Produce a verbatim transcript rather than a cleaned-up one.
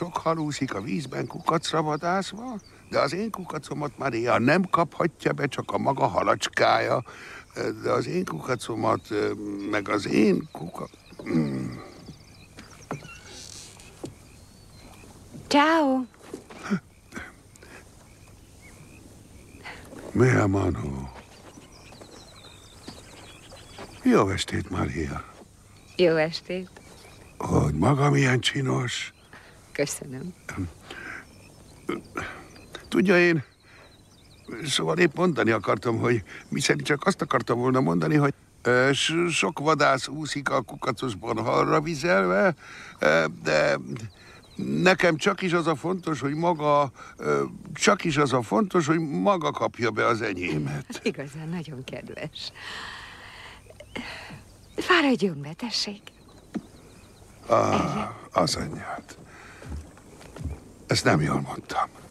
sok hal úszik a vízben kukacra vadászva, de az én kukacomat Maria nem kaphatja be, csak a maga halacskája. De az én kukacomat, meg az én kuka... Mm. Ciao. Mi a Manu? Jó estét, Maria. Jó estét. Hogy maga milyen csinos. Köszönöm. Tudja, én... Szóval épp mondani akartam, hogy mi szerint csak azt akartam volna mondani, hogy sok vadász úszik a kukacosban halra vizelve, de nekem csak is az a fontos, hogy maga, csak is az a fontos, hogy maga kapja be az enyémet. Igazán nagyon kedves. Fáradjon be, tessék. Ah, az anyját. Ezt nem jól mondtam.